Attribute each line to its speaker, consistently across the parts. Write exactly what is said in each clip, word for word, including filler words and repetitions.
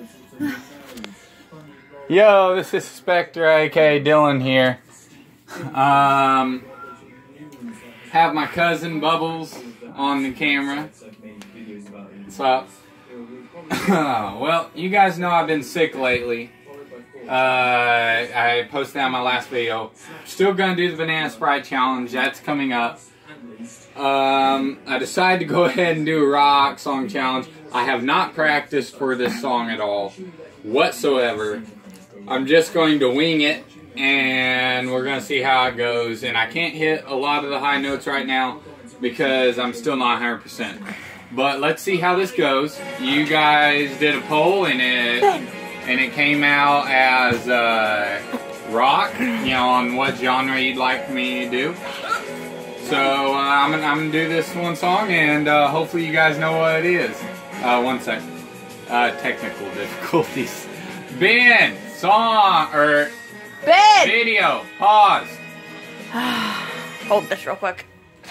Speaker 1: Yo, this is Spectra, aka Dylan here. Um, have my cousin Bubbles on the camera. What's up? Well, you guys know I've been sick lately. Uh, I posted out my last video. Still gonna do the Banana Sprite Challenge. That's coming up. Um, I decided to go ahead and do a rock song challenge. I have not practiced for this song at all, whatsoever. I'm just going to wing it, and we're going to see how it goes. And I can't hit a lot of the high notes right now because I'm still not one hundred percent. But let's see how this goes. You guys did a poll, and it and it came out as uh, rock, you know, on what genre you'd like me to do. So uh, I'm gonna, I'm gonna do this one song, and uh, hopefully you guys know what it is. Uh, one sec. Uh, technical difficulties. Ben, song or
Speaker 2: Ben,
Speaker 1: video pause.
Speaker 2: Hold this real quick.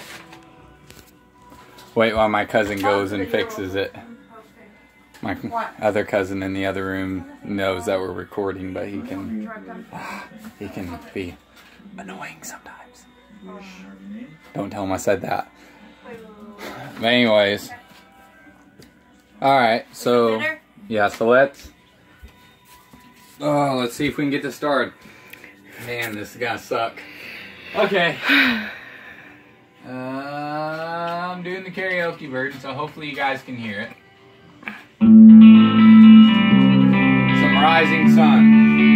Speaker 1: Wait while my cousin goes and fixes it. My other cousin in the other room knows that we're recording, but he can he can be annoying sometimes. Don't tell him I said that. But anyways, all right. So yeah, so let's. Oh, let's see if we can get this started. Man, this is gonna suck. Okay. Uh, I'm doing the karaoke version, so hopefully you guys can hear it. Some Rising Sun.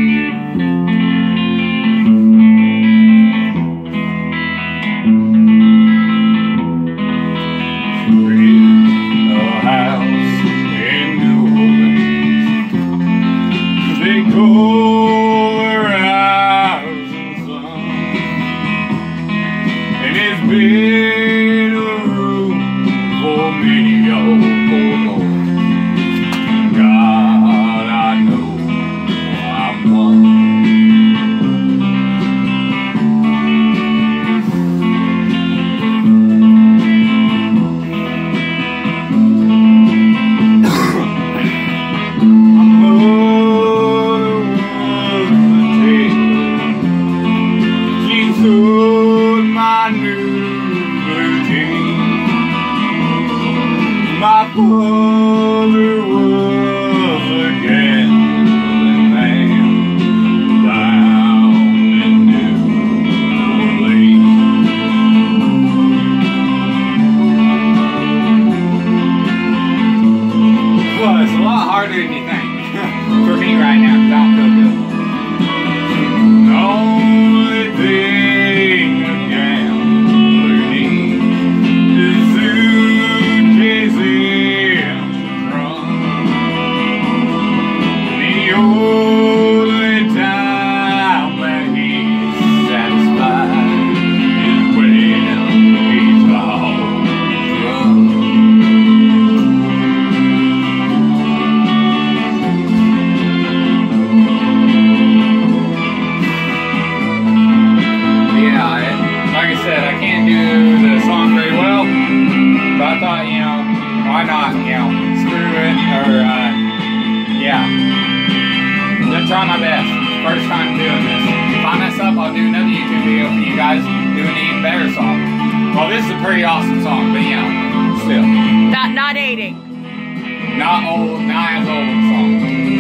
Speaker 1: My father was a gambling man down in New Orleans. Well, it's a lot harder than you think for me right now because I don't feel good. The only thing a gambler needs is suitcases. I thought, you know, why not, you know, screw it, or, uh, yeah, just try my best. First time doing this. If I mess up, I'll do another YouTube video for you guys doing an even better song. Well, this is a pretty awesome song, but, you know, still.
Speaker 2: Not, not dating.
Speaker 1: Not old, not as old a song.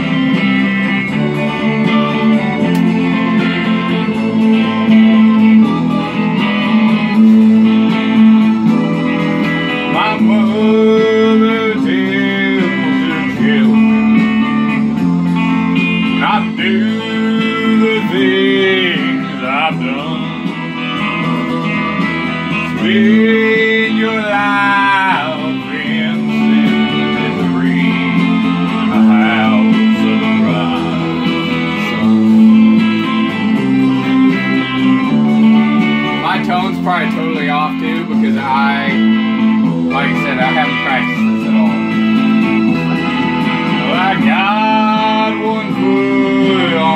Speaker 1: My mother tells her children not do the things I've done. Spend your life in misery in a house of the rising sun. My tone's probably totally off too because I Like I said, I haven't practiced this at all. Well, I got one foot on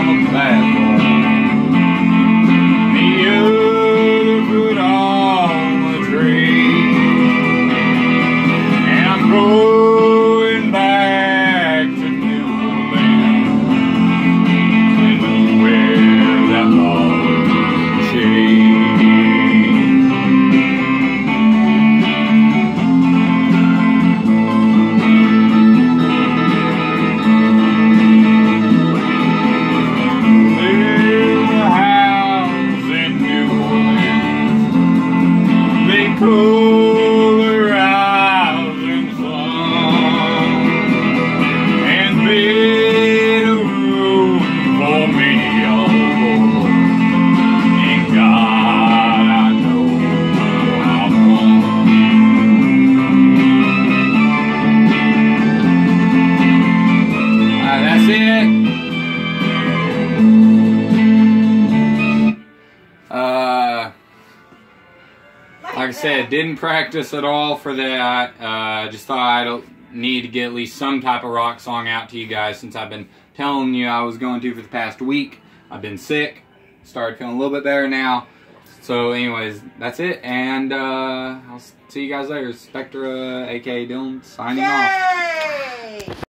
Speaker 1: sick. Uh, like I said, didn't practice at all for that. Uh, just thought I'd need to get at least some type of rock song out to you guys since I've been telling you I was going to for the past week. I've been sick. Started feeling a little bit better now. So anyways, that's it. And uh, I'll see you guys later. Spectra, aka Dylan, signing off.